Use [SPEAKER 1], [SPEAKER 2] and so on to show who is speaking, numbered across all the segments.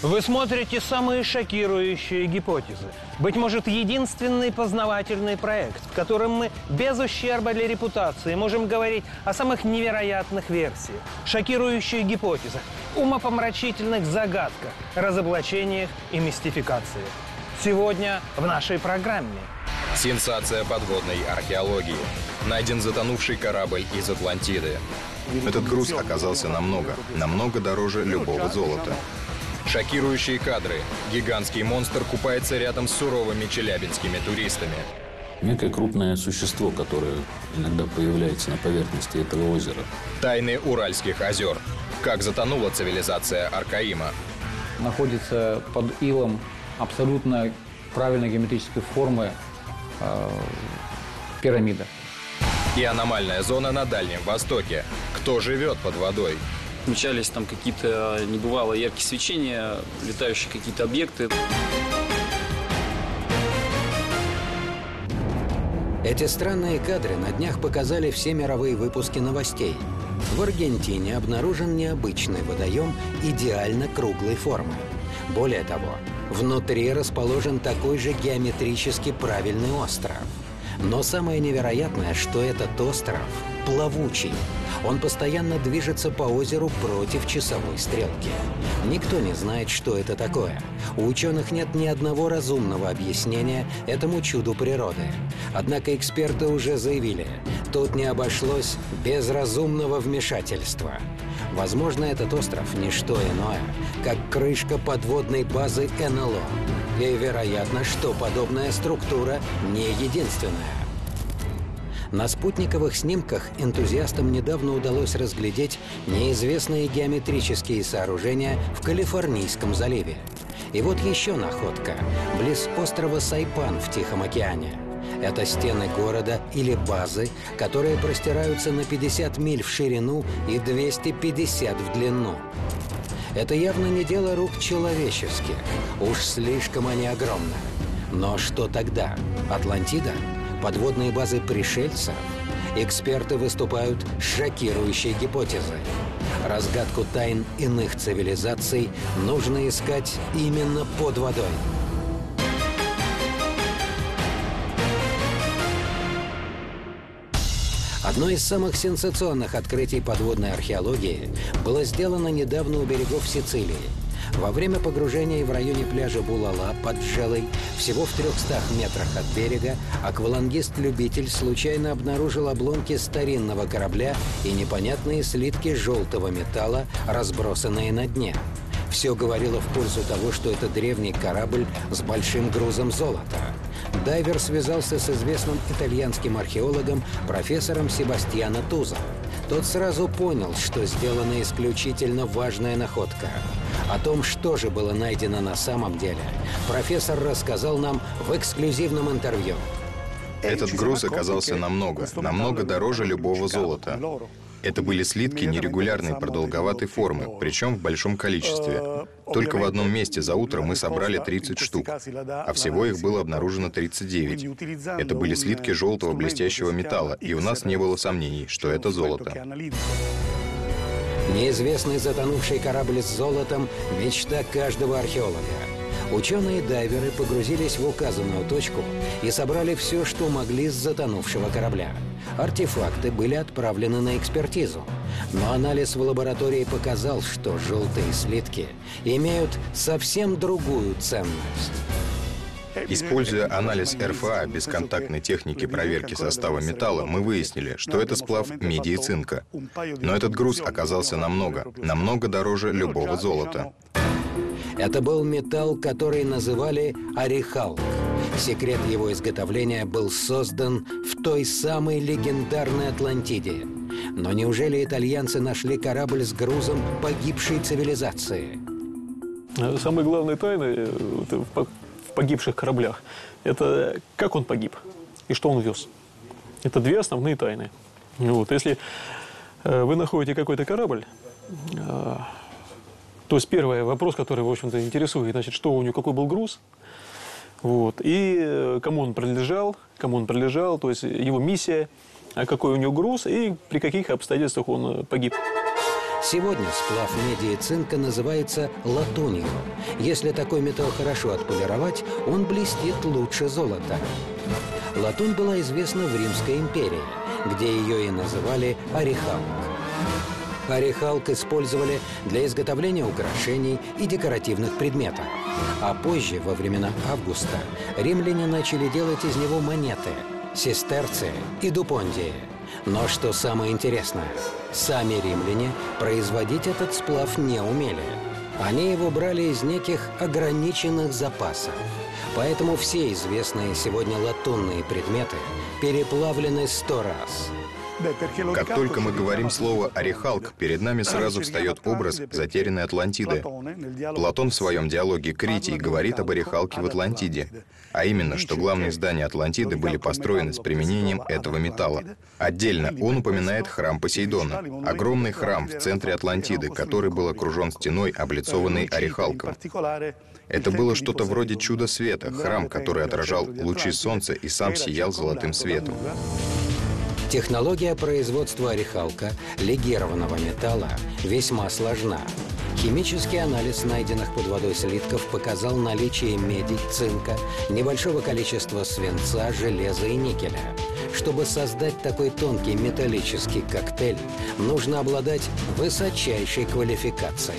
[SPEAKER 1] Вы смотрите самые шокирующие гипотезы. Быть может, единственный познавательный проект, в котором мы без ущерба для репутации можем говорить о самых невероятных версиях, шокирующих гипотезах, умопомрачительных загадках, разоблачениях и мистификациях. Сегодня в нашей программе.
[SPEAKER 2] Сенсация подводной археологии. Найден затонувший корабль из Атлантиды.
[SPEAKER 3] Этот груз оказался намного дороже любого золота.
[SPEAKER 2] Шокирующие кадры. Гигантский монстр купается рядом с суровыми челябинскими туристами.
[SPEAKER 4] Некое крупное существо, которое иногда появляется на поверхности этого озера.
[SPEAKER 2] Тайны Уральских озер. Как затонула цивилизация Аркаима.
[SPEAKER 5] Находится под илом абсолютно правильной геометрической формы пирамида.
[SPEAKER 2] И аномальная зона на Дальнем Востоке. Кто живет под водой?
[SPEAKER 6] Отмечались там какие-то небывалые яркие свечения, летающие какие-то объекты.
[SPEAKER 7] Эти странные кадры на днях показали все мировые выпуски новостей. В Аргентине обнаружен необычный водоем идеально круглой формы. Более того, внутри расположен такой же геометрически правильный остров. Но самое невероятное, что этот остров плавучий. Он постоянно движется по озеру против часовой стрелки. Никто не знает, что это такое. У ученых нет ни одного разумного объяснения этому чуду природы. Однако эксперты уже заявили, тут не обошлось без разумного вмешательства. Возможно, этот остров – не что иное, как крышка подводной базы НЛО. И вероятно, что подобная структура не единственная. На спутниковых снимках энтузиастам недавно удалось разглядеть неизвестные геометрические сооружения в Калифорнийском заливе. И вот еще находка – близ острова Сайпан в Тихом океане. Это стены города или базы, которые простираются на 50 миль в ширину и 250 в длину. Это явно не дело рук человеческих. Уж слишком они огромны. Но что тогда? Атлантида? Подводные базы пришельцев? Эксперты выступают с шокирующей гипотезой. Разгадку тайн иных цивилизаций нужно искать именно под водой. Одно из самых сенсационных открытий подводной археологии было сделано недавно у берегов Сицилии. Во время погружения в районе пляжа Булала под Джелой, всего в 300 метрах от берега, аквалангист-любитель случайно обнаружил обломки старинного корабля и непонятные слитки желтого металла, разбросанные на дне. Все говорило в пользу того, что это древний корабль с большим грузом золота. Дайвер связался с известным итальянским археологом профессором Себастьяно Тузо. Тот сразу понял, что сделана исключительно важная находка. О том, что же было найдено на самом деле, профессор рассказал нам в эксклюзивном интервью.
[SPEAKER 3] Этот груз оказался намного дороже любого золота. Это были слитки нерегулярной продолговатой формы, причем в большом количестве. Только в одном месте за утро мы собрали 30 штук, а всего их было обнаружено 39. Это были слитки желтого блестящего металла, и у нас не было сомнений, что это золото.
[SPEAKER 7] Неизвестный затонувший корабль с золотом – мечта каждого археолога. Ученые-дайверы погрузились в указанную точку и собрали все, что могли с затонувшего корабля. Артефакты были отправлены на экспертизу. Но анализ в лаборатории показал, что желтые слитки имеют совсем другую ценность.
[SPEAKER 3] Используя анализ РФА бесконтактной техники проверки состава металла, мы выяснили, что это сплав меди и цинка. Но этот груз оказался намного дороже любого золота.
[SPEAKER 7] Это был металл, который называли орехалк. Секрет его изготовления был создан в той самой легендарной Атлантиде. Но неужели итальянцы нашли корабль с грузом погибшей цивилизации?
[SPEAKER 8] Самая главная тайна в погибших кораблях – это как он погиб и что он вез. Это две основные тайны. Вот. Если вы находите какой-то корабль, то есть первый вопрос, который, в общем-то, интересует, значит, что у него, какой был груз, вот, и кому он принадлежал, то есть его миссия, какой у него груз и при каких обстоятельствах он погиб.
[SPEAKER 7] Сегодня сплав меди и цинка называется латунью. Если такой металл хорошо отполировать, он блестит лучше золота. Латунь была известна в Римской империи, где ее и называли орехалк. Орехалк использовали для изготовления украшений и декоративных предметов. А позже, во времена Августа, римляне начали делать из него монеты, сестерции и дупондии. Но что самое интересное, сами римляне производить этот сплав не умели. Они его брали из неких ограниченных запасов. Поэтому все известные сегодня латунные предметы переплавлены 100 раз.
[SPEAKER 3] Как только мы говорим слово «орехалк», перед нами сразу встает образ затерянной Атлантиды. Платон в своем диалоге «Критий» говорит об орехалке в Атлантиде, а именно, что главные здания Атлантиды были построены с применением этого металла. Отдельно он упоминает храм Посейдона, огромный храм в центре Атлантиды, который был окружен стеной, облицованной орехалком. Это было что-то вроде чуда света, храм, который отражал лучи солнца и сам сиял золотым светом.
[SPEAKER 7] Технология производства орехалка, легированного металла, весьма сложна. Химический анализ найденных под водой слитков показал наличие меди, цинка, небольшого количества свинца, железа и никеля. Чтобы создать такой тонкий металлический коктейль, нужно обладать высочайшей квалификацией.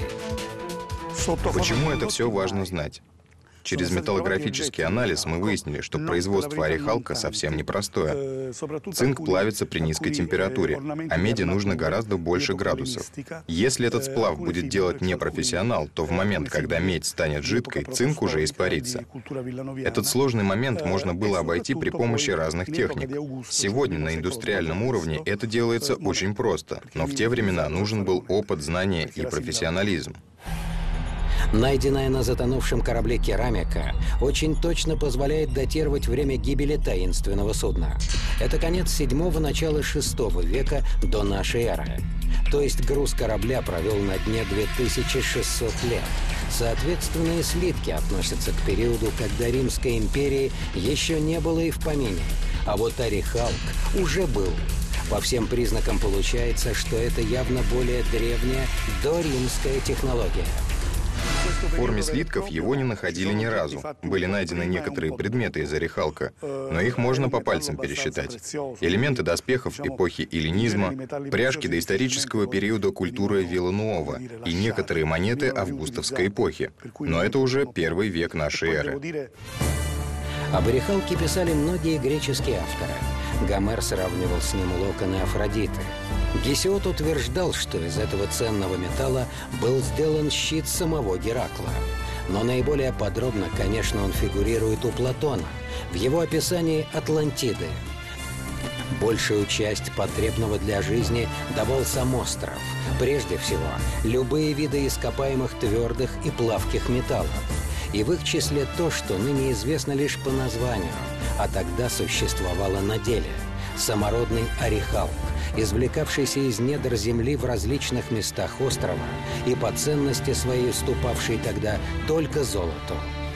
[SPEAKER 3] Почему это все важно знать? Через металлографический анализ мы выяснили, что производство орехалка совсем непростое. Цинк плавится при низкой температуре, а меди нужно гораздо больше градусов. Если этот сплав будет делать не профессионал, то в момент, когда медь станет жидкой, цинк уже испарится. Этот сложный момент можно было обойти при помощи разных техник. Сегодня на индустриальном уровне это делается очень просто, но в те времена нужен был опыт, знания и профессионализм.
[SPEAKER 7] Найденная на затонувшем корабле керамика очень точно позволяет датировать время гибели таинственного судна. Это конец 7-го, начало 6 века до нашей эры. То есть груз корабля провел на дне 2600 лет. Соответственные слитки относятся к периоду, когда Римской империи еще не было и в помине. А вот орехалк уже был. По всем признакам получается, что это явно более древняя доримская технология.
[SPEAKER 3] В форме слитков его не находили ни разу. Были найдены некоторые предметы из орехалка, но их можно по пальцам пересчитать. Элементы доспехов эпохи эллинизма, пряжки доисторического периода культуры Вилануова и некоторые монеты августовской эпохи. Но это уже 1 век нашей эры.
[SPEAKER 7] Об орехалке писали многие греческие авторы. Гомер сравнивал с ним локоны Афродиты. Гесиод утверждал, что из этого ценного металла был сделан щит самого Геракла. Но наиболее подробно, конечно, он фигурирует у Платона в его описании Атлантиды. Большую часть потребного для жизни давал сам остров. Прежде всего, любые виды ископаемых твердых и плавких металлов. И в их числе то, что ныне известно лишь по названию, а тогда существовало на деле – самородный орехалк, извлекавшийся из недр земли в различных местах острова и по ценности своей уступавший тогда только золоту.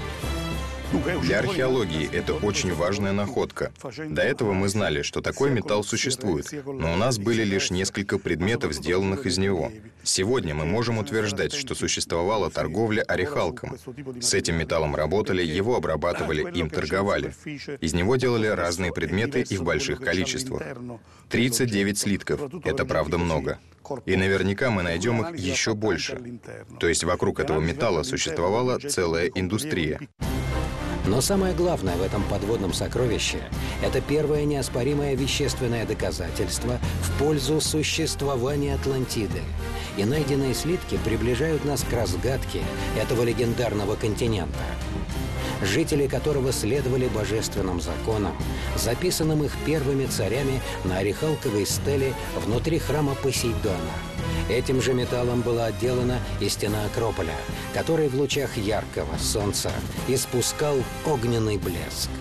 [SPEAKER 3] Для археологии это очень важная находка. До этого мы знали, что такой металл существует, но у нас были лишь несколько предметов, сделанных из него. Сегодня мы можем утверждать, что существовала торговля орехалком. С этим металлом работали, его обрабатывали, им торговали. Из него делали разные предметы и в больших количествах. 39 слитков — это правда много. И наверняка мы найдем их еще больше. То есть вокруг этого металла существовала целая индустрия.
[SPEAKER 7] Но самое главное в этом подводном сокровище – это первое неоспоримое вещественное доказательство в пользу существования Атлантиды. И найденные слитки приближают нас к разгадке этого легендарного континента, жители которого следовали божественным законам, записанным их первыми царями на орехалковой стеле внутри храма Посейдона. Этим же металлом была отделана и стена Акрополя, который в лучах яркого солнца испускал огненный блеск.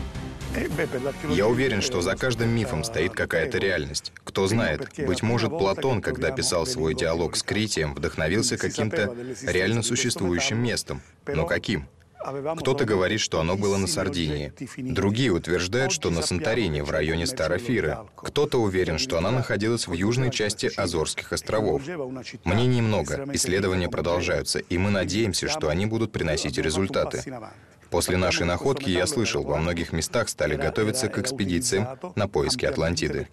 [SPEAKER 3] Я уверен, что за каждым мифом стоит какая-то реальность. Кто знает, быть может, Платон, когда писал свой диалог с Критием, вдохновился каким-то реально существующим местом. Но каким? Кто-то говорит, что оно было на Сардинии. Другие утверждают, что на Санторини, в районе Старофиры. Кто-то уверен, что она находилась в южной части Азорских островов. Мнений много, исследования продолжаются, и мы надеемся, что они будут приносить результаты. После нашей находки, я слышал, во многих местах стали готовиться к экспедициям на поиски Атлантиды.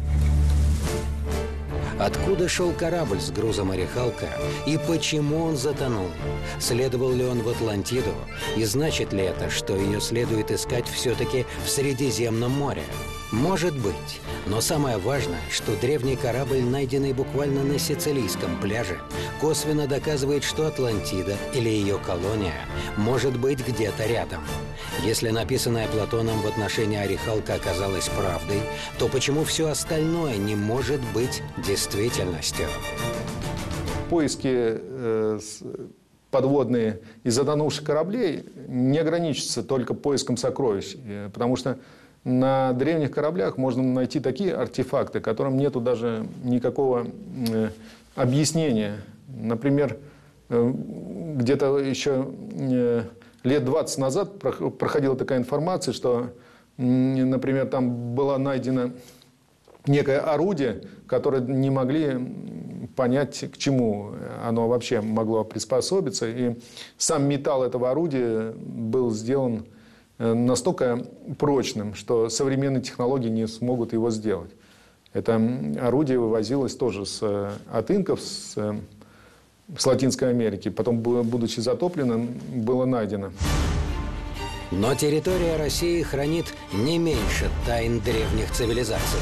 [SPEAKER 7] Откуда шел корабль с грузом орехалка и почему он затонул? Следовал ли он в Атлантиду? И значит ли это, что ее следует искать все-таки в Средиземном море? Может быть. Но самое важное, что древний корабль, найденный буквально на сицилийском пляже, косвенно доказывает, что Атлантида или ее колония может быть где-то рядом. Если написанное Платоном в отношении орехалка оказалось правдой, то почему все остальное не может быть действительностью?
[SPEAKER 9] Поиски подводные из затонувших кораблей не ограничатся только поиском сокровищ, потому что на древних кораблях можно найти такие артефакты, которым нету даже никакого объяснения. Например, где-то еще лет 20 назад проходила такая информация, что, например, там было найдено некое орудие, которое не могли понять, к чему оно вообще могло приспособиться. И сам металл этого орудия был сделан настолько прочным, что современные технологии не смогут его сделать. Это орудие вывозилось тоже от инков, с Латинской Америки. Потом, будучи затопленным, было найдено.
[SPEAKER 7] Но территория России хранит не меньше тайн древних цивилизаций.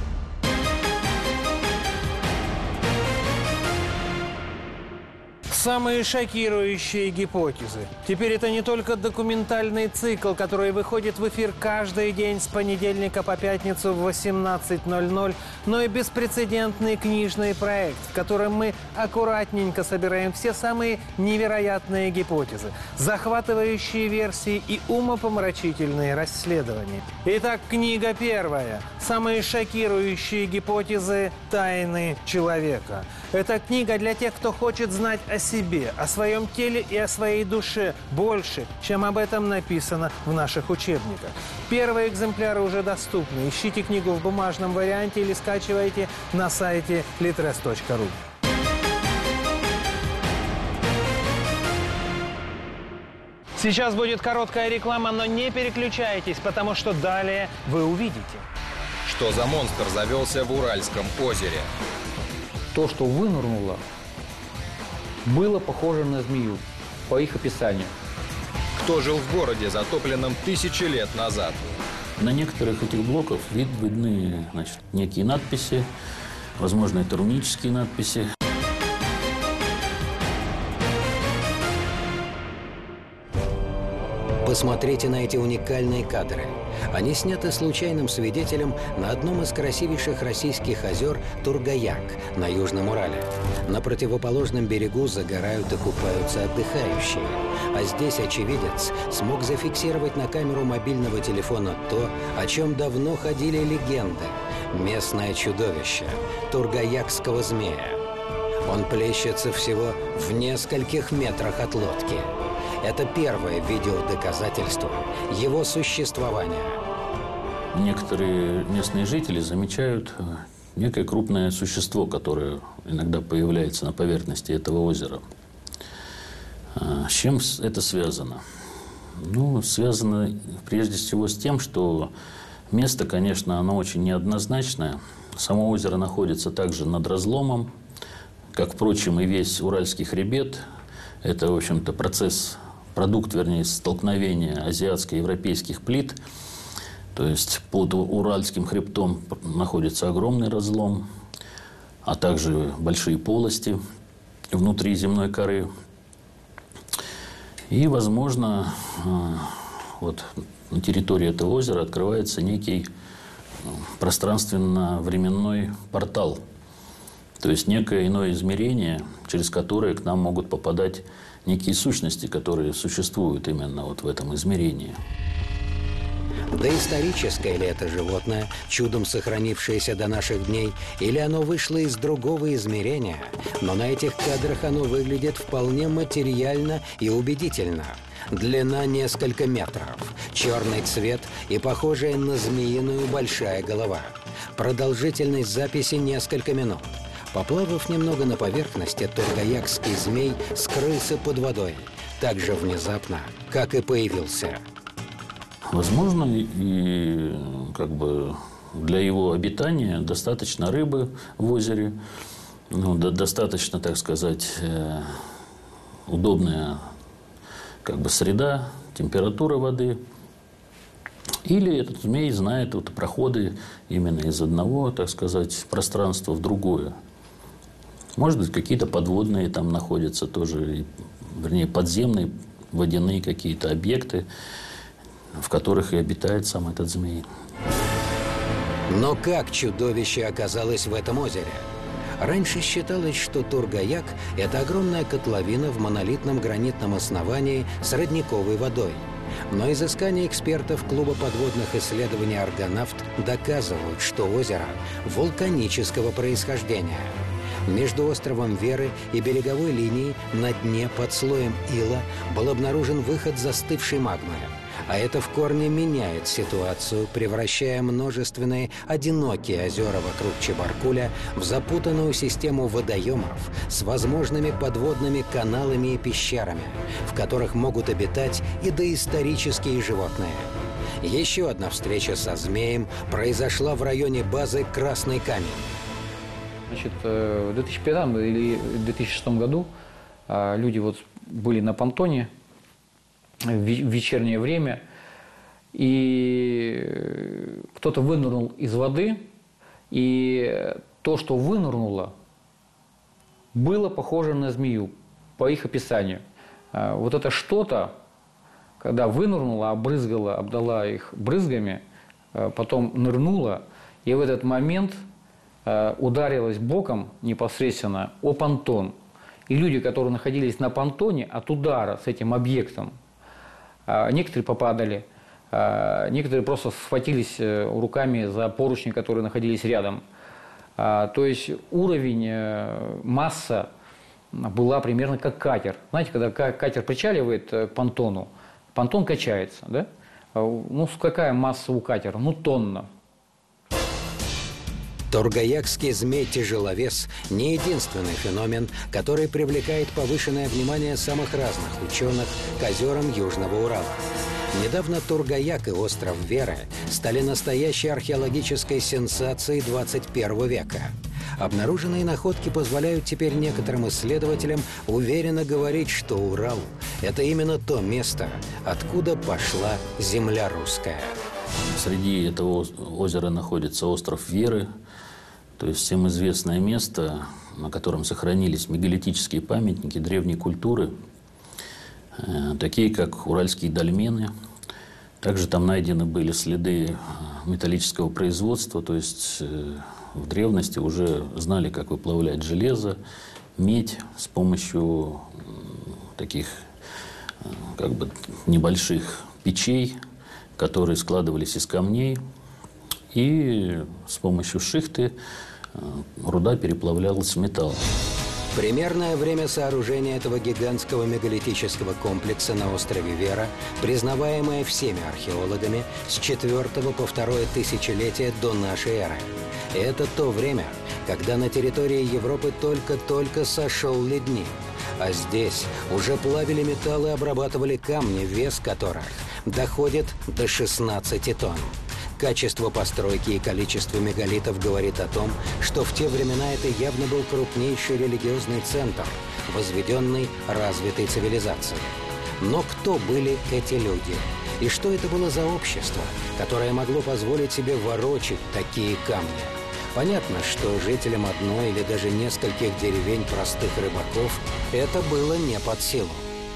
[SPEAKER 1] Самые шокирующие гипотезы. Теперь это не только документальный цикл, который выходит в эфир каждый день с понедельника по пятницу в 18:00, но и беспрецедентный книжный проект, в котором мы аккуратненько собираем все самые невероятные гипотезы, захватывающие версии и умопомрачительные расследования. Итак, книга первая. Самые шокирующие гипотезы тайны человека. Это книга для тех, кто хочет знать о себе, о своем теле и о своей душе больше, чем об этом написано в наших учебниках. Первые экземпляры уже доступны. Ищите книгу в бумажном варианте или скачивайте на сайте litres.ru. Сейчас будет короткая реклама, но не переключайтесь, потому что далее вы увидите.
[SPEAKER 2] Что за монстр завелся в Уральском озере?
[SPEAKER 5] То, что вынырнуло, было похоже на змею, по их описанию.
[SPEAKER 2] Кто жил в городе, затопленном тысячи лет назад?
[SPEAKER 4] На некоторых этих блоках видны, значит, некие надписи, возможно, это рунические надписи.
[SPEAKER 7] Посмотрите на эти уникальные кадры. Они сняты случайным свидетелем на одном из красивейших российских озер Тургаяк на Южном Урале. На противоположном берегу загорают и купаются отдыхающие. А здесь очевидец смог зафиксировать на камеру мобильного телефона то, о чем давно ходили легенды. Местное чудовище – тургаякского змея. Он плещется всего в нескольких метрах от лодки. Это первое видеодоказательство его существования.
[SPEAKER 4] Некоторые местные жители замечают некое крупное существо, которое иногда появляется на поверхности этого озера. С чем это связано? Ну, связано прежде всего с тем, что место, конечно, оно очень неоднозначное. Само озеро находится также над разломом, как, впрочем, и весь Уральский хребет. Это, в общем-то, продукт, вернее, столкновения азиатско-европейских плит. То есть под Уральским хребтом находится огромный разлом, а также большие полости внутри земной коры. И, возможно, вот на территории этого озера открывается некий пространственно-временной портал. То есть некое иное измерение, через которое к нам могут попадать некие сущности, которые существуют именно вот в этом измерении.
[SPEAKER 7] Доисторическое ли это животное, чудом сохранившееся до наших дней, или оно вышло из другого измерения, но на этих кадрах оно выглядит вполне материально и убедительно. Длина несколько метров, черный цвет и похожая на змеиную большая голова. Продолжительность записи несколько минут. Поплавав немного на поверхности, тургаякский змей скрылся под водой так же внезапно, как и появился.
[SPEAKER 4] Возможно, и как бы для его обитания достаточно рыбы в озере, достаточно, так сказать, удобная как бы среда, температура воды. Или этот змей знает вот проходы именно из одного, так сказать, пространства в другое. Может быть, какие-то подводные там находятся тоже, вернее, подземные, водяные какие-то объекты, в которых и обитает сам этот змей.
[SPEAKER 7] Но как чудовище оказалось в этом озере? Раньше считалось, что Тургаяк – это огромная котловина в монолитном гранитном основании с родниковой водой. Но изыскания экспертов Клуба подводных исследований «Аргонавт» доказывают, что озеро вулканического происхождения. Между островом Веры и береговой линией на дне под слоем ила был обнаружен выход застывшей магмы. А это в корне меняет ситуацию, превращая множественные одинокие озера вокруг Чебаркуля в запутанную систему водоемов с возможными подводными каналами и пещерами, в которых могут обитать и доисторические животные. Еще одна встреча со змеем произошла в районе базы «Красный камень».
[SPEAKER 5] Значит, в 2005 или 2006 году люди вот были на понтоне в вечернее время, и кто-то вынырнул из воды, и то, что вынырнуло, было похоже на змею, по их описанию. Вот это что-то, когда вынырнуло, обрызгало, обдала их брызгами, потом нырнуло, и в этот момент ударилась боком непосредственно о понтон. И люди, которые находились на понтоне, от удара с этим объектом, некоторые попадали, некоторые просто схватились руками за поручни, которые находились рядом. То есть уровень, масса была примерно как катер. Знаете, когда катер причаливает к понтону, понтон качается, да? Ну, какая масса у катера? Ну, тонна.
[SPEAKER 7] Тургаякский змей-тяжеловес – не единственный феномен, который привлекает повышенное внимание самых разных ученых к озерам Южного Урала. Недавно Тургаяк и остров Веры стали настоящей археологической сенсацией 21 века. Обнаруженные находки позволяют теперь некоторым исследователям уверенно говорить, что Урал – это именно то место, откуда пошла земля русская.
[SPEAKER 4] Среди этого озера находится остров Веры, то есть всем известное место, на котором сохранились мегалитические памятники древней культуры, такие как уральские дольмены. Также там найдены были следы металлического производства, то есть в древности уже знали, как выплавлять железо, медь с помощью таких как бы небольших печей, которые складывались из камней, и с помощью шихты руда переплавлялась в металл.
[SPEAKER 7] Примерное время сооружения этого гигантского мегалитического комплекса на острове Вера, признаваемое всеми археологами с 4 по 2 тысячелетие до нашей эры. Это то время, когда на территории Европы только-только сошел ледник, а здесь уже плавили металлы и обрабатывали камни, вес которых доходит до 16 тонн. Качество постройки и количество мегалитов говорит о том, что в те времена это явно был крупнейший религиозный центр, возведенный развитой цивилизацией. Но кто были эти люди? И что это было за общество, которое могло позволить себе ворочать такие камни? Понятно, что жителям одной или даже нескольких деревень простых рыбаков это было не под силу.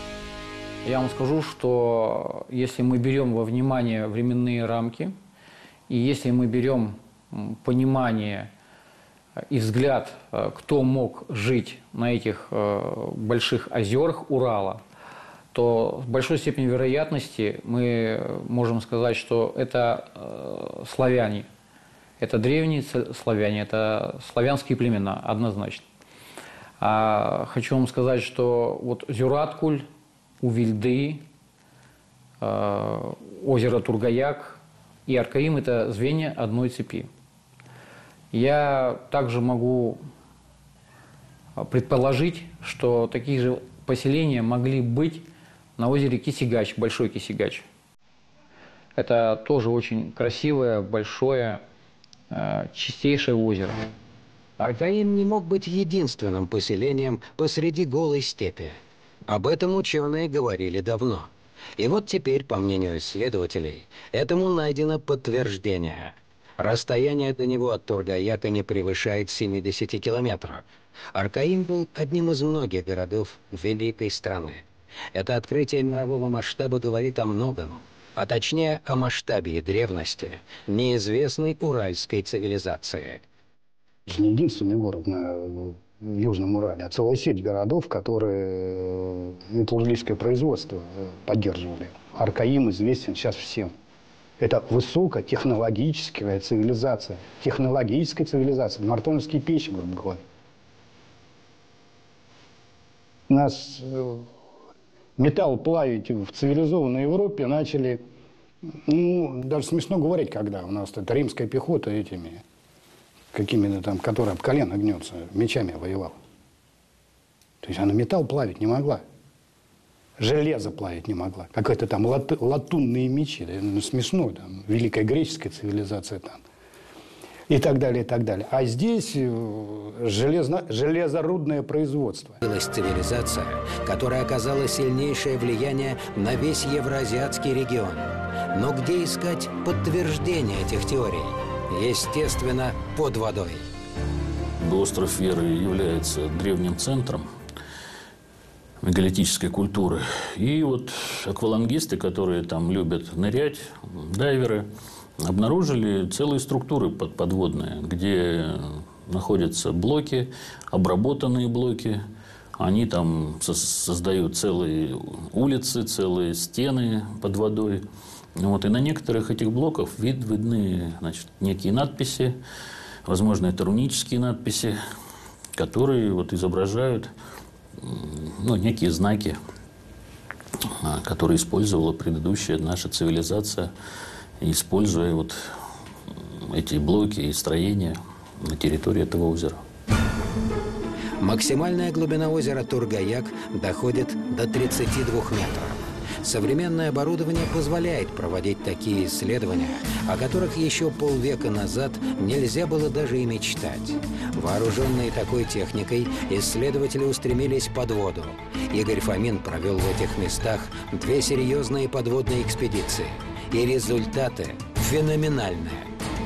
[SPEAKER 5] Я вам скажу, что если мы берем во внимание временные рамки, и если мы берем понимание и взгляд, кто мог жить на этих больших озерах Урала, то с большой степенью вероятности мы можем сказать, что это славяне. Это древние славяне, это славянские племена, однозначно. А хочу вам сказать, что вот Зюраткуль, Увильды, озеро Тургаяк и Аркаим – это звенья одной цепи. Я также могу предположить, что такие же поселения могли быть на озере Кисигач, Большой Кисигач. Это тоже очень красивое, большое, чистейшее озеро.
[SPEAKER 7] Аркаим не мог быть единственным поселением посреди голой степи. Об этом ученые говорили давно. И вот теперь, по мнению исследователей, этому найдено подтверждение. Расстояние до него от Тургаяка не превышает 70 километров. Аркаим был одним из многих городов великой страны. Это открытие мирового масштаба говорит о многом, а точнее о масштабе и древности неизвестной уральской цивилизации.
[SPEAKER 10] Это не единственный город в Южном Урале, а целая сеть городов, которые металлургическое производство поддерживали. Аркаим известен сейчас всем. Это высокотехнологическая цивилизация. Технологическая цивилизация. Мартоновские печи, грубо говоря. У нас металл плавить в цивилизованной Европе начали, ну, даже смешно говорить, когда у нас это римская пехота этими, какими-то там, которая об колено гнется, мечами воевала. То есть она металл плавить не могла. Железо плавить не могла. Какие-то там латунные мечи. Ну, смешно. Там, великая греческая цивилизация там. И так далее, и так далее. А здесь железорудное производство.
[SPEAKER 7] Цивилизация, которая оказала сильнейшее влияние на весь евроазиатский регион. Но где искать подтверждение этих теорий? Естественно, под водой.
[SPEAKER 4] Остров Веры является древним центром мегалитической культуры. И вот аквалангисты, которые там любят нырять, дайверы, обнаружили целые структуры подводные, где находятся блоки, обработанные блоки. Они там создают целые улицы, целые стены под водой. Вот. И на некоторых этих блоках видны, значит, некие надписи, возможно, это рунические надписи, которые вот изображают, ну, некие знаки, которые использовала предыдущая наша цивилизация, используя вот эти блоки и строения на территории этого озера.
[SPEAKER 7] Максимальная глубина озера Тургаяк доходит до 32 метров. Современное оборудование позволяет проводить такие исследования, о которых еще полвека назад нельзя было даже и мечтать. Вооруженные такой техникой, исследователи устремились под воду. Игорь Фомин провел в этих местах 2 серьезные подводные экспедиции. И результаты феноменальные.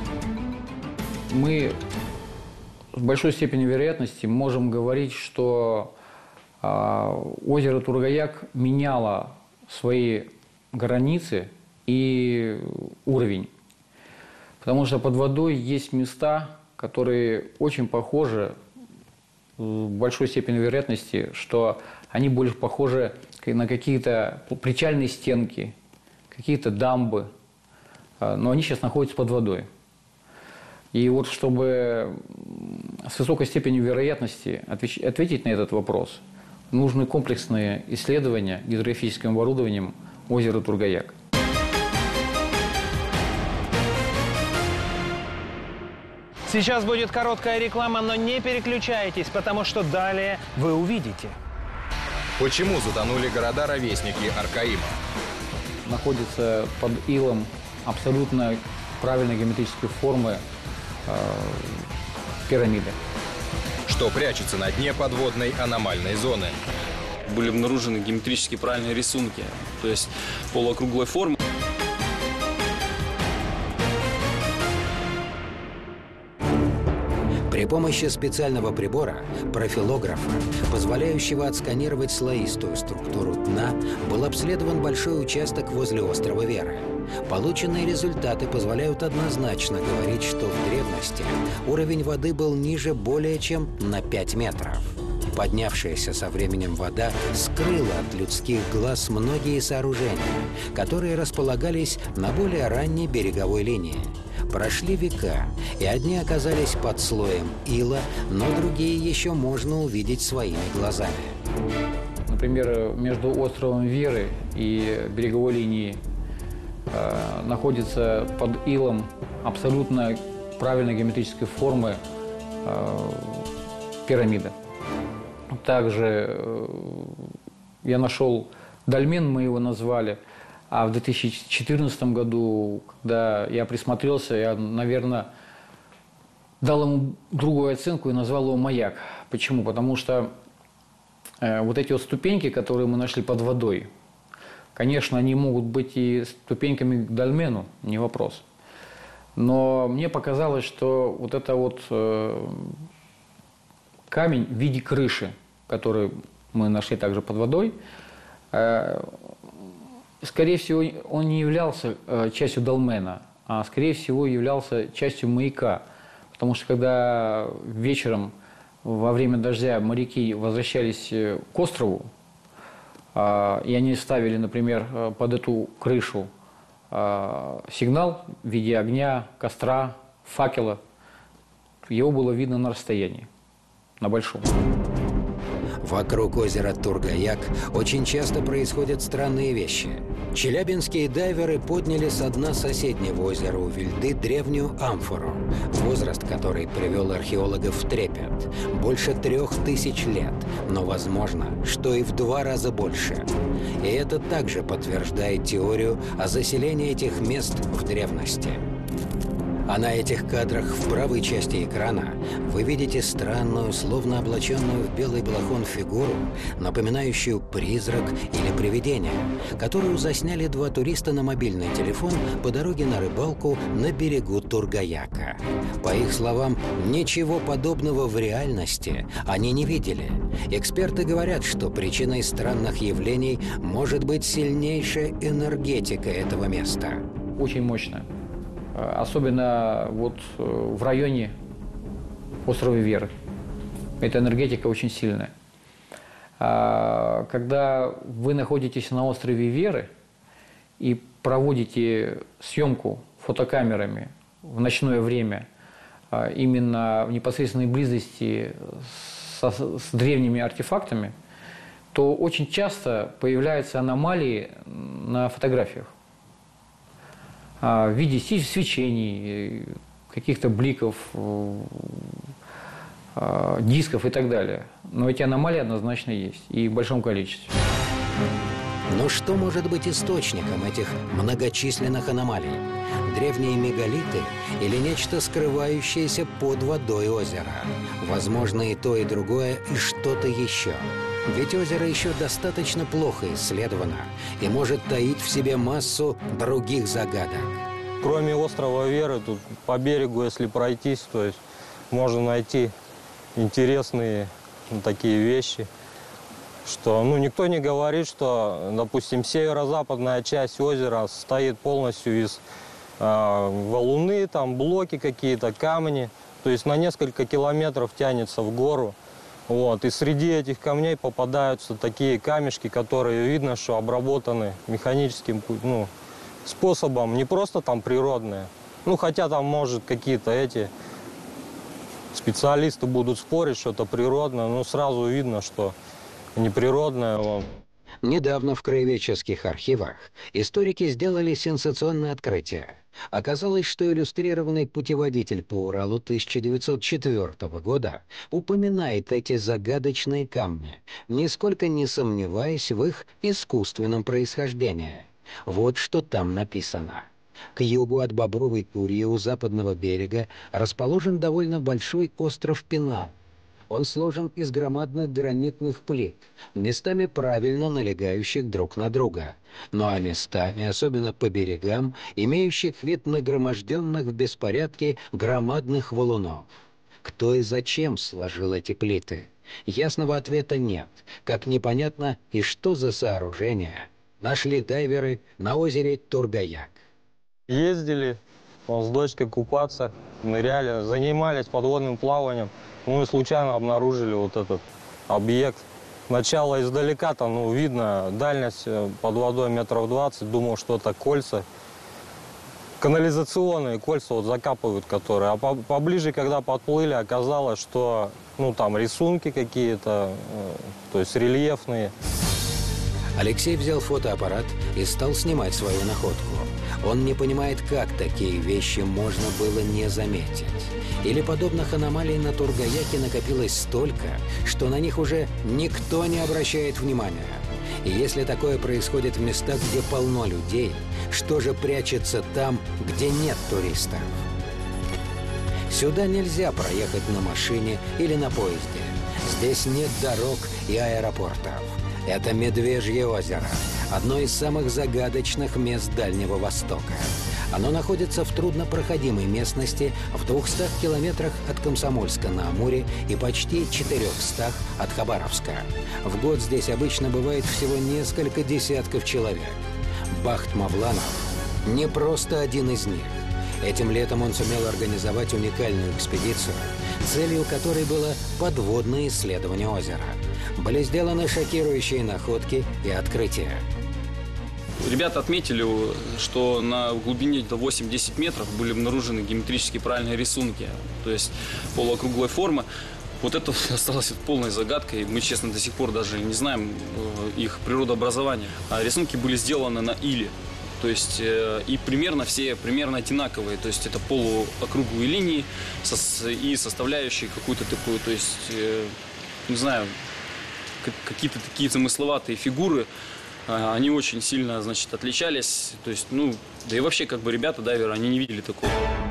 [SPEAKER 5] Мы с большой степенью вероятности можем говорить, что озеро Тургаяк меняло свои границы и уровень. Потому что под водой есть места, которые очень похожи, в большой степени вероятности, что они больше похожи на какие-то причальные стенки, какие-то дамбы, но они сейчас находятся под водой. И вот чтобы с высокой степенью вероятности ответить на этот вопрос, нужны комплексные исследования гидрографическим оборудованием озера Тургаяк.
[SPEAKER 1] Сейчас будет короткая реклама, но не переключайтесь, потому что далее вы увидите.
[SPEAKER 2] Почему затонули города-ровесники Аркаима?
[SPEAKER 5] Находится под илом абсолютно правильной геометрической формы пирамиды.
[SPEAKER 2] Что прячется на дне подводной аномальной зоны?
[SPEAKER 6] Были обнаружены геометрически правильные рисунки, то есть полуокруглой формы.
[SPEAKER 7] При помощи специального прибора, профилографа, позволяющего отсканировать слоистую структуру дна, был обследован большой участок возле острова Веры. Полученные результаты позволяют однозначно говорить, что в древности уровень воды был ниже более чем на 5 метров. Поднявшаяся со временем вода скрыла от людских глаз многие сооружения, которые располагались на более ранней береговой линии. Прошли века, и одни оказались под слоем ила, но другие еще можно увидеть своими глазами.
[SPEAKER 5] Например, между островом Веры и береговой линией находится под илом абсолютно правильной геометрической формы пирамида. Также я нашел дольмен, мы его назвали, а в 2014 году, когда я присмотрелся, я, наверное, дал ему другую оценку и назвал его «Маяк». Почему? Потому что вот эти вот ступеньки, которые мы нашли под водой, конечно, они могут быть и ступеньками к дольмену, не вопрос. Но мне показалось, что вот это вот камень в виде крыши, который мы нашли также под водой, скорее всего, он не являлся частью долмена, а скорее всего являлся частью маяка. Потому что когда вечером во время дождя моряки возвращались к острову, и они ставили, например, под эту крышу сигнал в виде огня, костра, факела, его было видно на расстоянии, на большом.
[SPEAKER 7] Вокруг озера Тургаяк очень часто происходят странные вещи. Челябинские дайверы подняли со дна соседнего озера Увильды древнюю амфору, возраст которой привел археологов в трепет. Больше 3000 лет, но возможно, что и в 2 раза больше. И это также подтверждает теорию о заселении этих мест в древности. А на этих кадрах в правой части экрана вы видите странную, словно облаченную в белый балахон фигуру, напоминающую призрак или привидение, которую засняли 2 туриста на мобильный телефон по дороге на рыбалку на берегу Тургаяка. По их словам, ничего подобного в реальности они не видели. Эксперты говорят, что причиной странных явлений может быть сильнейшая энергетика этого места.
[SPEAKER 5] Очень мощная. Особенно вот в районе острова Веры. Эта энергетика очень сильная. Когда вы находитесь на острове Веры и проводите съемку фотокамерами в ночное время, именно в непосредственной близости с древними артефактами, то очень часто появляются аномалии на фотографиях в виде свечений, каких-то бликов, дисков и так далее. Но эти аномалии однозначно есть, и в большом количестве.
[SPEAKER 7] Но что может быть источником этих многочисленных аномалий? Древние мегалиты или нечто, скрывающееся под водой озера? Возможно, и то, и другое, и что-то еще. Ведь озеро еще достаточно плохо исследовано и может таить в себе массу других загадок.
[SPEAKER 11] Кроме острова Веры, тут по берегу, если пройтись, то есть можно найти интересные такие вещи, что никто не говорит, что, допустим, северо-западная часть озера состоит полностью из валуны, там блоки какие-то, камни, то есть на несколько километров тянется в гору. Вот. И среди этих камней попадаются такие камешки, которые видно, что обработаны механическим способом, не просто там природные. Хотя там, может, какие-то эти специалисты будут спорить, что это природное, но сразу видно, что неприродное.
[SPEAKER 7] Недавно в краеведческих архивах историки сделали сенсационное открытие. Оказалось, что иллюстрированный путеводитель по Уралу 1904 года упоминает эти загадочные камни, нисколько не сомневаясь в их искусственном происхождении. Вот что там написано. К югу от Бобровой Турьи у западного берега расположен довольно большой остров Пенал. Он сложен из громадных гранитных плит, местами правильно налегающих друг на друга, а местами, особенно по берегам, имеющих вид нагроможденных в беспорядке громадных валунов. Кто и зачем сложил эти плиты? Ясного ответа нет, как непонятно и что за сооружение нашли дайверы на озере Тургаяк.
[SPEAKER 11] Ездили с дочкой купаться, ныряли, занимались подводным плаванием. Мы случайно обнаружили вот этот объект. Сначала издалека там, ну, видно дальность под водой метров 20. Думал, что это кольца. Канализационные кольца вот закапывают, которые. А поближе, когда подплыли, оказалось, что ну, там рисунки какие-то, то есть рельефные.
[SPEAKER 7] Алексей взял фотоаппарат и стал снимать свою находку. Он не понимает, как такие вещи можно было не заметить. Или подобных аномалий на Тургаяке накопилось столько, что на них уже никто не обращает внимания. И если такое происходит в местах, где полно людей, что же прячется там, где нет туристов? Сюда нельзя проехать на машине или на поезде. Здесь нет дорог и аэропортов. Это Медвежье озеро, одно из самых загадочных мест Дальнего Востока. Оно находится в труднопроходимой местности в 200 километрах от Комсомольска-на-Амуре и почти 400 от Хабаровска. В год здесь обычно бывает всего несколько десятков человек. Бахт Мавланов не просто один из них. Этим летом он сумел организовать уникальную экспедицию, целью которой было подводное исследование озера. Были сделаны шокирующие находки и открытия.
[SPEAKER 6] Ребята отметили, что на глубине 8-10 метров были обнаружены геометрически правильные рисунки, то есть полуокруглой формы. Вот это осталось полной загадкой. Мы, честно, до сих пор даже не знаем их природообразования. А рисунки были сделаны на иле. То есть и примерно все одинаковые. То есть это полуокруглые линии и составляющие какую-то такую, то есть, не знаю, какие-то такие замысловатые фигуры. Они очень сильно, значит, отличались. То есть, ну, да и вообще, как бы, ребята, дайверы, они не видели такого.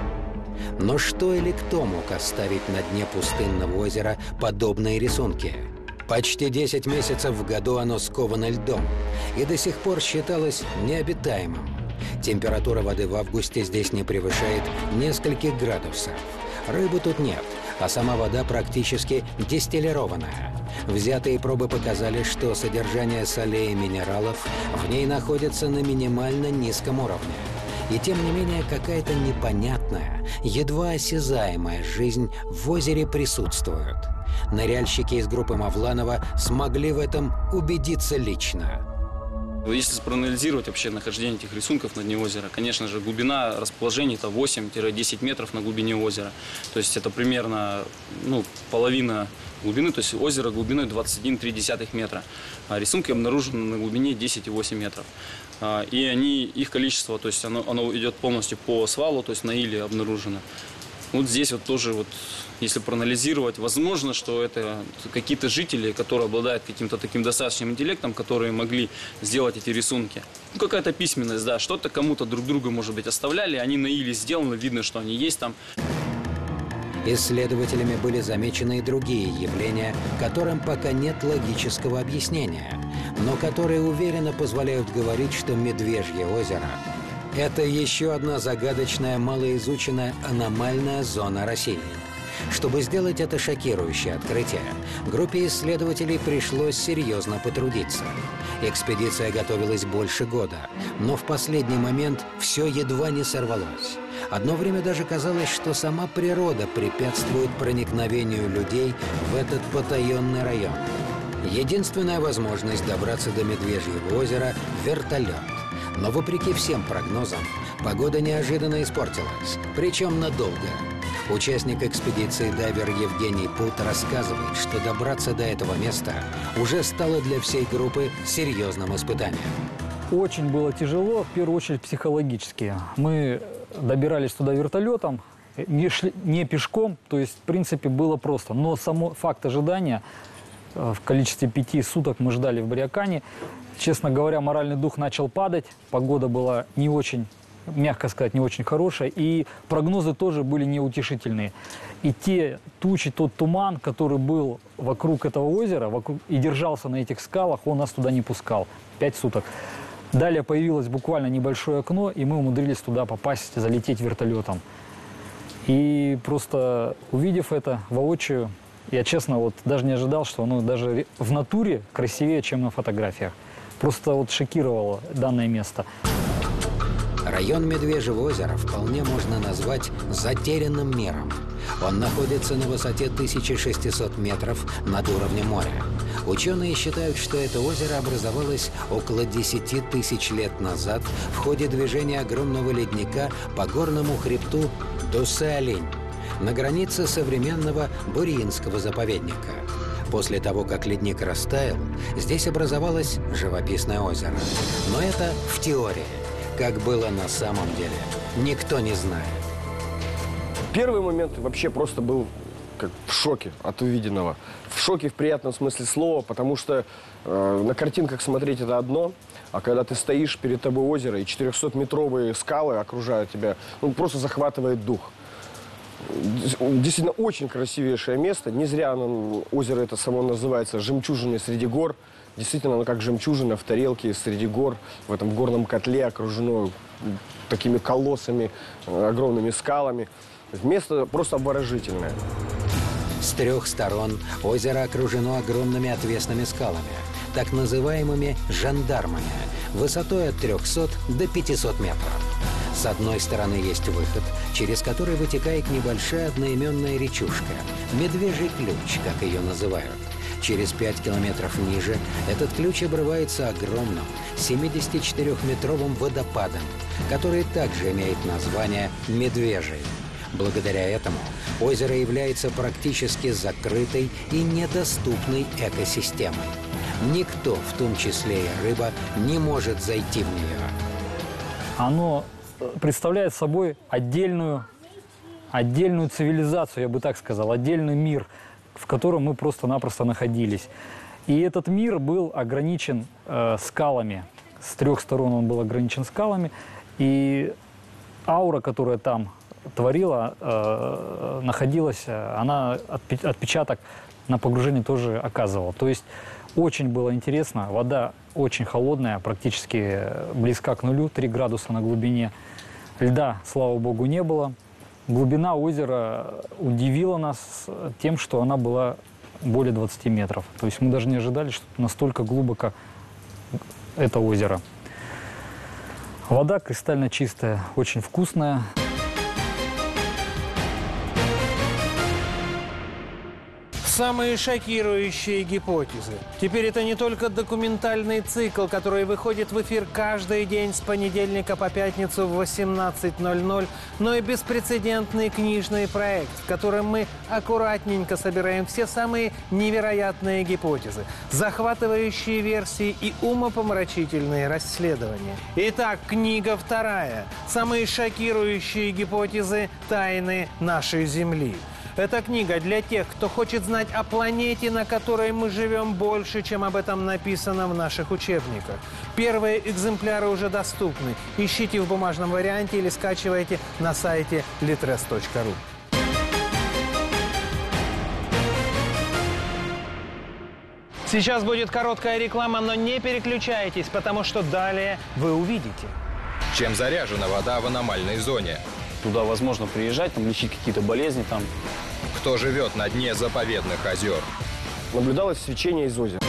[SPEAKER 7] Но что или кто мог оставить на дне пустынного озера подобные рисунки? Почти 10 месяцев в году оно сковано льдом и до сих пор считалось необитаемым. Температура воды в августе здесь не превышает нескольких градусов. Рыбы тут нет, а сама вода практически дистиллированная. Взятые пробы показали, что содержание солей и минералов в ней находится на минимально низком уровне. И тем не менее какая-то непонятная, едва осязаемая жизнь в озере присутствует. Ныряльщики из группы Мавланова смогли в этом убедиться лично.
[SPEAKER 6] Если проанализировать вообще нахождение этих рисунков на дне озера, конечно же, глубина расположения это 8-10 метров на глубине озера. То есть это примерно половина глубины, то есть озеро глубиной 21,3 метра. А рисунки обнаружены на глубине 10,8 метров. И их количество, то есть оно идет полностью по свалу, то есть на иле обнаружено. Вот здесь вот тоже, если проанализировать, возможно, что это какие-то жители, которые обладают каким-то таким достаточным интеллектом, которые могли сделать эти рисунки. Ну, какая-то письменность, да, что-то кому-то друг друга, может быть, оставляли, они на иле сделаны, видно, что они есть там.
[SPEAKER 7] Исследователями были замечены и другие явления, которым пока нет логического объяснения, но которые уверенно позволяют говорить, что Медвежье озеро – это еще одна загадочная, малоизученная аномальная зона России. Чтобы сделать это шокирующее открытие, группе исследователей пришлось серьезно потрудиться. Экспедиция готовилась больше года, но в последний момент все едва не сорвалось. Одно время даже казалось, что сама природа препятствует проникновению людей в этот потаенный район. Единственная возможность добраться до Медвежьего озера – вертолет. Но вопреки всем прогнозам, погода неожиданно испортилась, причем надолго. Участник экспедиции дайвер Евгений Пут рассказывает, что добраться до этого места уже стало для всей группы серьезным испытанием.
[SPEAKER 12] Очень было тяжело, в первую очередь психологически. Мы добирались туда вертолетом, не пешком, то есть, в принципе, было просто. Но само факт ожидания, в количестве 5 суток мы ждали в Бариакане, честно говоря, моральный дух начал падать, погода была не очень, мягко сказать, не очень хорошая, и прогнозы тоже были неутешительные. И те тучи, тот туман, который был вокруг этого озера, и держался на этих скалах, он нас туда не пускал 5 суток. Далее появилось буквально небольшое окно, и мы умудрились туда попасть, залететь вертолетом. И просто увидев это воочию, я, честно, даже не ожидал, что оно даже в натуре красивее, чем на фотографиях. Просто шокировало данное место.
[SPEAKER 7] Район Медвежьего озера вполне можно назвать затерянным миром. Он находится на высоте 1600 метров над уровнем моря. Ученые считают, что это озеро образовалось около 10 тысяч лет назад в ходе движения огромного ледника по горному хребту Дусе-Олень на границе современного Буриинского заповедника. После того, как ледник растаял, здесь образовалось живописное озеро. Но это в теории. Как было на самом деле, никто не знает.
[SPEAKER 13] Первый момент вообще просто был как в шоке от увиденного. В шоке в приятном смысле слова, потому что на картинках смотреть это одно, а когда ты стоишь, перед тобой озеро, и 400-метровые скалы окружают тебя, ну, просто захватывает дух. Действительно, очень красивейшее место. Не зря озеро это само называется «Жемчужиной среди гор». Действительно, оно как жемчужина в тарелке среди гор, в этом горном котле, окружено такими колоссами, огромными скалами. Место просто обворожительное.
[SPEAKER 7] С 3 сторон озеро окружено огромными отвесными скалами, так называемыми жандармами, высотой от 300 до 500 метров. С одной стороны есть выход, через который вытекает небольшая одноименная речушка – Медвежий ключ, как ее называют. Через 5 километров ниже этот ключ обрывается огромным 74-метровым водопадом, который также имеет название Медвежий. Благодаря этому озеро является практически закрытой и недоступной экосистемой. Никто, в том числе и рыба, не может зайти в нее.
[SPEAKER 12] Оно представляет собой отдельную цивилизацию, я бы так сказал, отдельный мир, в котором мы просто-напросто находились. И этот мир был ограничен скалами. С 3 сторон он был ограничен скалами. И аура, которая там творила, находилась, она отпечаток на погружение тоже оказывала. То есть очень было интересно. Вода очень холодная, практически близка к нулю, 3 градуса на глубине. Льда, слава богу, не было. Глубина озера удивила нас тем, что она была более 20 метров. То есть мы даже не ожидали, что настолько глубоко это озеро. Вода кристально чистая, очень вкусная.
[SPEAKER 1] Самые шокирующие гипотезы. Теперь это не только документальный цикл, который выходит в эфир каждый день с понедельника по пятницу в 18:00, но и беспрецедентный книжный проект, в котором мы аккуратненько собираем все самые невероятные гипотезы, захватывающие версии и умопомрачительные расследования. Итак, книга 2. Самые шокирующие гипотезы тайны нашей Земли. Эта книга для тех, кто хочет знать о планете, на которой мы живем, больше, чем об этом написано в наших учебниках. Первые экземпляры уже доступны. Ищите в бумажном варианте или скачивайте на сайте litres.ru. Сейчас будет короткая реклама, но не переключайтесь, потому что далее вы увидите.
[SPEAKER 2] Чем заряжена вода в аномальной зоне?
[SPEAKER 6] Туда возможно приезжать, там лечить какие-то болезни там.
[SPEAKER 2] Кто живет на дне заповедных озер?
[SPEAKER 13] Наблюдалось свечение из озера.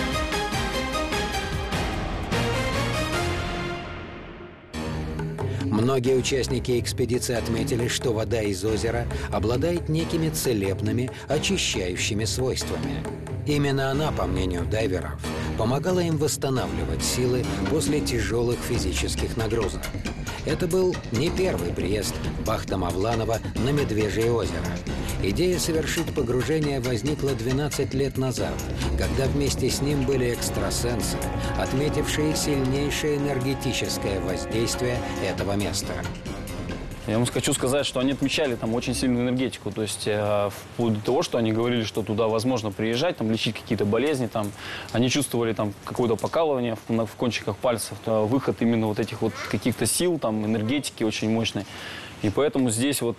[SPEAKER 7] Многие участники экспедиции отметили, что вода из озера обладает некими целебными, очищающими свойствами. Именно она, по мнению дайверов, помогала им восстанавливать силы после тяжелых физических нагрузок. Это был не первый приезд Бахта Мавланова на Медвежье озеро. Идея совершить погружение возникла 12 лет назад, когда вместе с ним были экстрасенсы, отметившие сильнейшее энергетическое воздействие этого места.
[SPEAKER 6] Я вам хочу сказать, что они отмечали там очень сильную энергетику. То есть вплоть до того, что они говорили, что туда возможно приезжать, там, лечить какие-то болезни. Там, они чувствовали там какое-то покалывание в кончиках пальцев, выход именно вот этих вот каких-то сил, там, энергетики очень мощной. И поэтому здесь вот,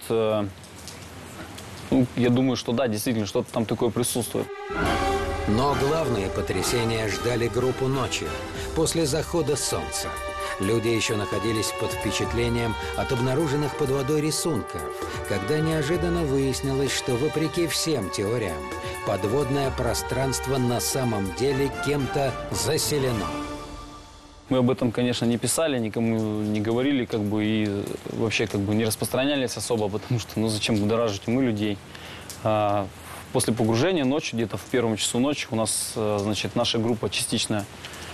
[SPEAKER 6] я думаю, что да, действительно, что-то там такое присутствует.
[SPEAKER 7] Но главные потрясения ждали группу ночью, после захода солнца. Люди еще находились под впечатлением от обнаруженных под водой рисунков, когда неожиданно выяснилось, что, вопреки всем теориям, подводное пространство на самом деле кем-то заселено.
[SPEAKER 6] Мы об этом, конечно, не писали, никому не говорили, и вообще не распространялись особо, потому что, зачем будоражить мы людей. После погружения ночью, где-то в 1 часу ночи, у нас, значит, наша группа частично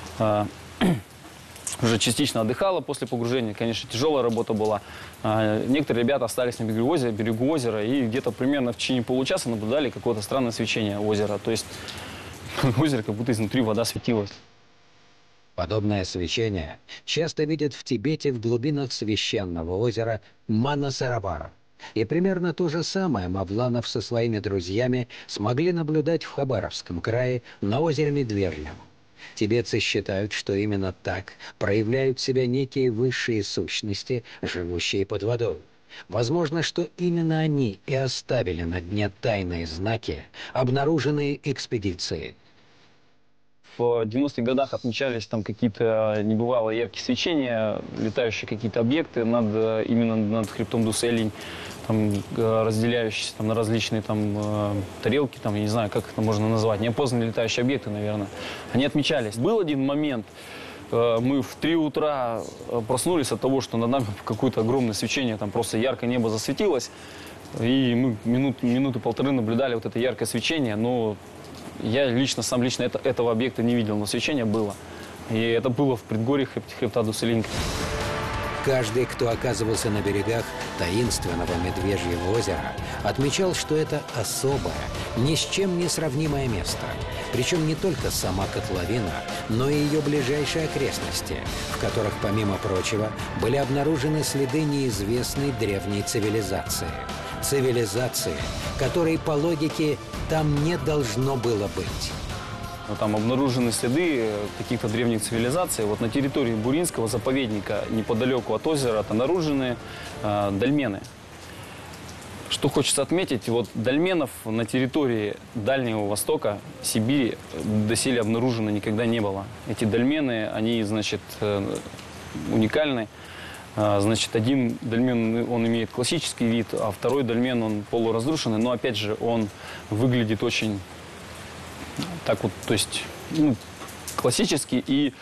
[SPEAKER 6] отдыхала после погружения. Конечно, тяжелая работа была. Некоторые ребята остались на берегу озера и где-то примерно в течение получаса наблюдали какое-то странное свечение озера. То есть озеро как будто изнутри вода светилась.
[SPEAKER 7] Подобное свечение часто видят в Тибете в глубинах священного озера Манасаровара. И примерно то же самое Мавланов со своими друзьями смогли наблюдать в Хабаровском крае на озере Медвежьем. Тибетцы считают, что именно так проявляют себя некие высшие сущности, живущие под водой. Возможно, что именно они и оставили на дне тайные знаки, обнаруженные экспедицией.
[SPEAKER 6] В 90-х годах отмечались там какие-то небывалые яркие свечения, летающие какие-то объекты именно над хребтом Дуселинь, там, разделяющиеся там, на различные там, тарелки, там, я не знаю, как это можно назвать, неопознанные летающие объекты, наверное. Они отмечались. Был один момент, мы в 3 утра проснулись от того, что над нами какое-то огромное свечение, там просто яркое небо засветилось, и мы минуты полторы наблюдали вот это яркое свечение, но я лично этого объекта не видел, но свечение было. И это было в предгорье хребта Дуселинь.
[SPEAKER 7] Каждый, кто оказывался на берегах таинственного Медвежьего озера, отмечал, что это особое, ни с чем не сравнимое место. Причем не только сама котловина, но и ее ближайшие окрестности, в которых, помимо прочего, были обнаружены следы неизвестной древней цивилизации. Цивилизации, которой, по логике, там не должно было быть.
[SPEAKER 6] Там обнаружены следы каких-то древних цивилизаций. Вот на территории Буринского заповедника, неподалеку от озера, обнаружены дольмены. Что хочется отметить, вот дольменов на территории Дальнего Востока, Сибири, доселе обнаружено никогда не было. Эти дольмены, они, значит, уникальны. Значит, один дольмен, он имеет классический вид, а второй дольмен, он полуразрушенный, но, опять же, он выглядит очень так вот, то есть, ну, классический, и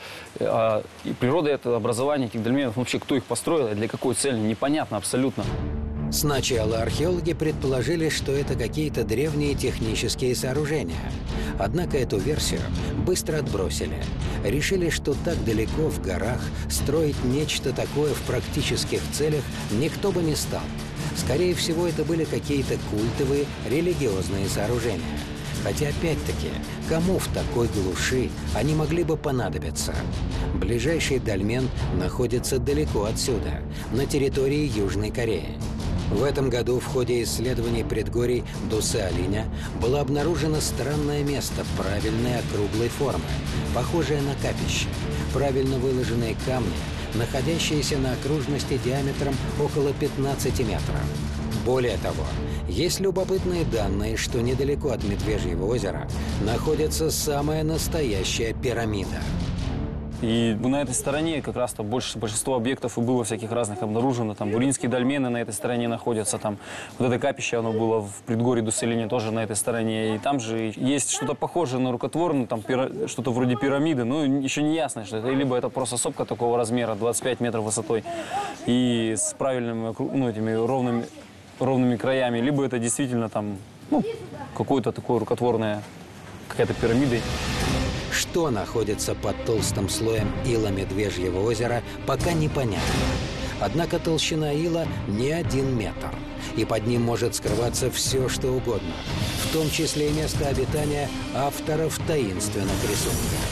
[SPEAKER 6] природа этого образования этих дольменов, вообще, кто их построил и для какой цели, непонятно абсолютно.
[SPEAKER 7] Сначала археологи предположили, что это какие-то древние технические сооружения. Однако эту версию быстро отбросили. Решили, что так далеко в горах строить нечто такое в практических целях никто бы не стал. Скорее всего, это были какие-то культовые, религиозные сооружения. Хотя, опять-таки, кому в такой глуши они могли бы понадобиться? Ближайший дольмен находится далеко отсюда, на территории Южной Кореи. В этом году в ходе исследований предгорий Дусе-Алиня было обнаружено странное место правильной округлой формы, похожее на капище. Правильно выложенные камни, находящиеся на окружности диаметром около 15 метров. Более того, есть любопытные данные, что недалеко от Медвежьего озера находится самая настоящая пирамида.
[SPEAKER 6] И на этой стороне как раз-то большинство объектов и было всяких разных обнаружено. Там буринские дольмены на этой стороне находятся. Там вот это капище, оно было в предгорье Дуселиня тоже на этой стороне. И там же есть что-то похожее на рукотворное, там что-то вроде пирамиды. Но еще не ясно, что это либо это просто сопка такого размера, 25 метров высотой, и с правильными, ну, этими ровными краями, либо это действительно там, ну, какое-то такое рукотворное, какая-то пирамида.
[SPEAKER 7] Что находится под толстым слоем ила Медвежьего озера, пока непонятно. Однако толщина ила не 1 метр, и под ним может скрываться все, что угодно, в том числе и место обитания авторов таинственных рисунков.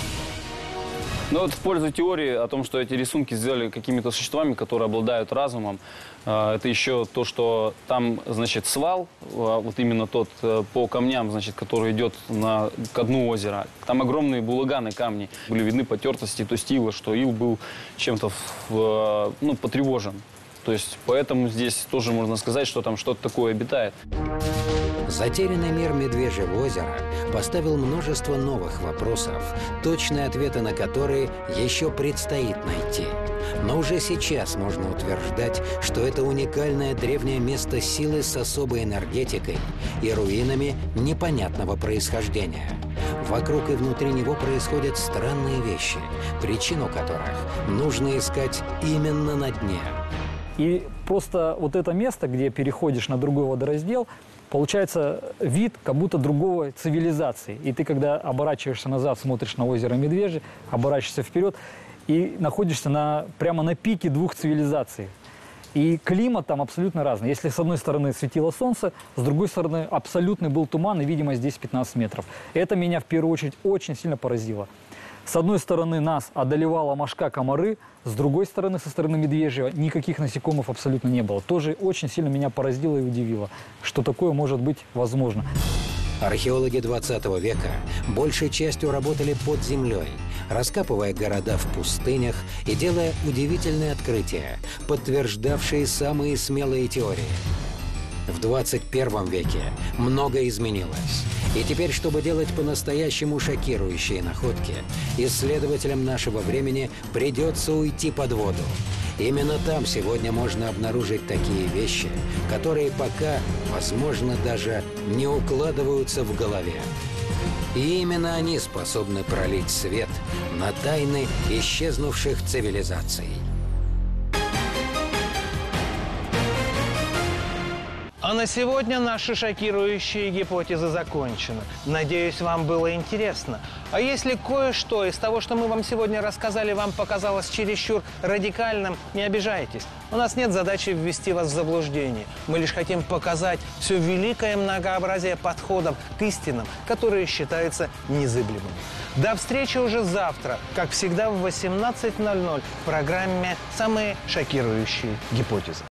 [SPEAKER 6] Но вот в пользу теории о том, что эти рисунки сделали какими-то существами, которые обладают разумом, это еще то, что там, значит, свал, вот именно тот по камням, значит, который идет ко дну озера. Там огромные булаганы камни. Были видны потертости, то есть ила, что ил был чем-то потревожен. То есть поэтому здесь тоже можно сказать, что там что-то такое обитает.
[SPEAKER 7] Затерянный мир Медвежьего озера поставил множество новых вопросов, точные ответы на которые еще предстоит найти. Но уже сейчас можно утверждать, что это уникальное древнее место силы с особой энергетикой и руинами непонятного происхождения. Вокруг и внутри него происходят странные вещи, причину которых нужно искать именно на дне.
[SPEAKER 12] И просто вот это место, где переходишь на другой водораздел, получается вид как будто другого цивилизации. И ты, когда оборачиваешься назад, смотришь на озеро Медвежье, оборачиваешься вперед и находишься прямо на пике двух цивилизаций. И климат там абсолютно разный. Если с одной стороны светило солнце, с другой стороны абсолютный был туман и видимость здесь 15 метров. Это меня в первую очередь очень сильно поразило. С одной стороны нас одолевала мошка, комары, с другой стороны, со стороны Медвежьего, никаких насекомых абсолютно не было. Тоже очень сильно меня поразило и удивило, что такое может быть возможно.
[SPEAKER 7] Археологи 20 века большей частью работали под землей, раскапывая города в пустынях и делая удивительные открытия, подтверждавшие самые смелые теории. В 21 веке многое изменилось. И теперь, чтобы делать по-настоящему шокирующие находки, исследователям нашего времени придется уйти под воду. Именно там сегодня можно обнаружить такие вещи, которые пока, возможно, даже не укладываются в голове. И именно они способны пролить свет на тайны исчезнувших цивилизаций.
[SPEAKER 1] А на сегодня наши шокирующие гипотезы закончены. Надеюсь, вам было интересно. А если кое-что из того, что мы вам сегодня рассказали, вам показалось чересчур радикальным, не обижайтесь. У нас нет задачи ввести вас в заблуждение. Мы лишь хотим показать все великое многообразие подходов к истинам, которые считаются незыблемыми. До встречи уже завтра, как всегда в 18:00 в программе «Самые шокирующие гипотезы».